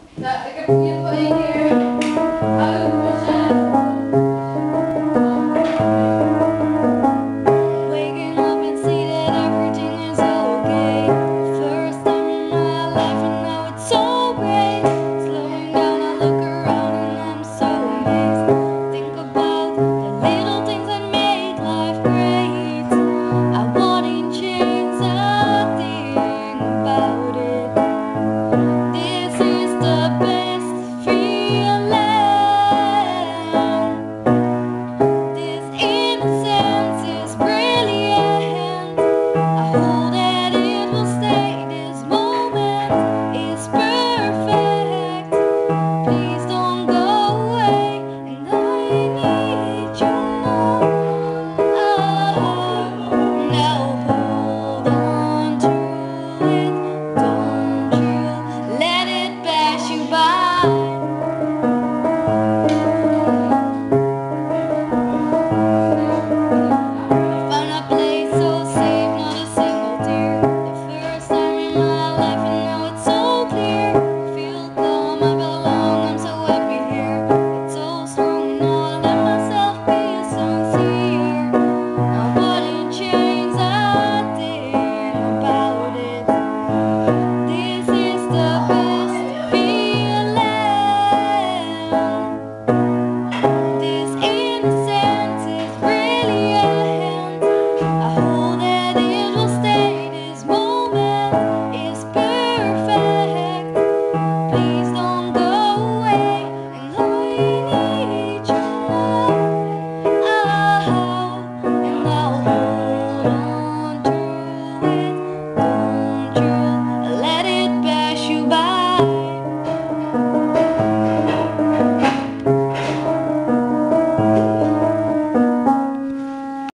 Nou, ik heb in ieder geval 1 keer uitgezet. Waking up and see that everything is okay. First time in my life and now it's so great. Slowing down, I look around and I'm so amazed. Think about the little things that make life great. I wouldn't change a thing about it. This is the best feeling. This innocence is brilliant. I hope that it will stay. This moment is perfect. Please don't go away, and I need you now. Now hold on to it. Don't you let it pass you by. Found a place so safe, not a single tear. The first time in my life, and now it's so clear. Feel calm, I belong, I'm so happy here. It's so strong, now I let myself be sincere. I wouldn't change a thing about it. This is the best feeling. This innocence is brilliant. I hope that it will stay. This moment is perfect. Please